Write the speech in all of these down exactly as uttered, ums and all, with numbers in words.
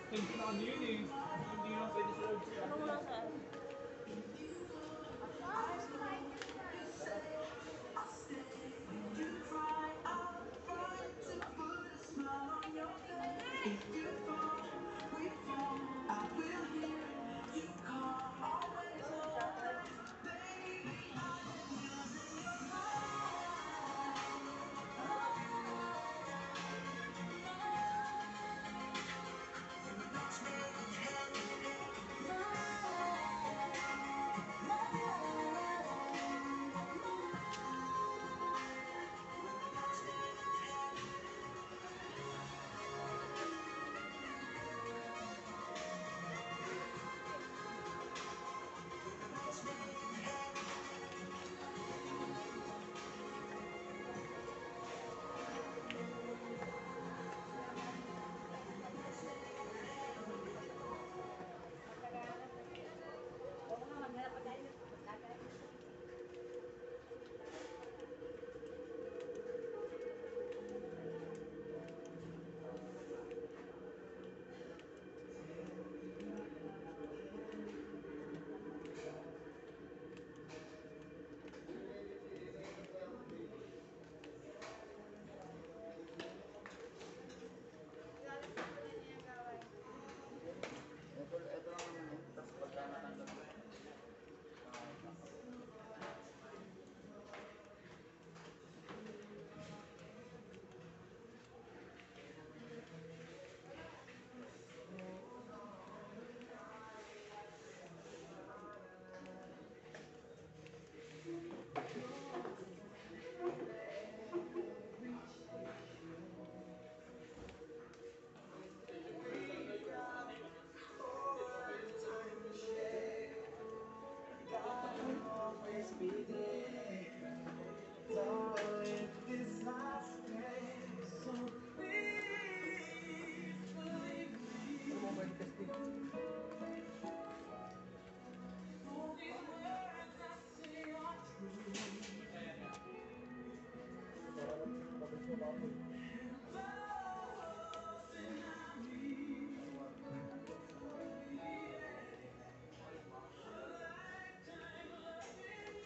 Hindi na ano yun eh. Hindi na pwede sa loob siya. Ano mo lang saan? Ito, ito lang naman yun. Tapos pagka natanggal ko. Always be there. So if this last day, so please believe me. Mobile testing. All these words I say are true. Tapos mo ba ako? Love and I need a lifetime loving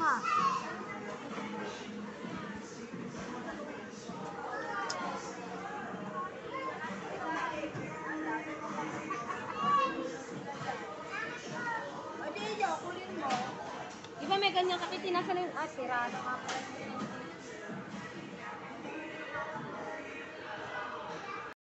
nga. O, di, yo, kulin mo. Di ba may ganyan kakiti? Nasa na yung... Ah, sira na nga pala.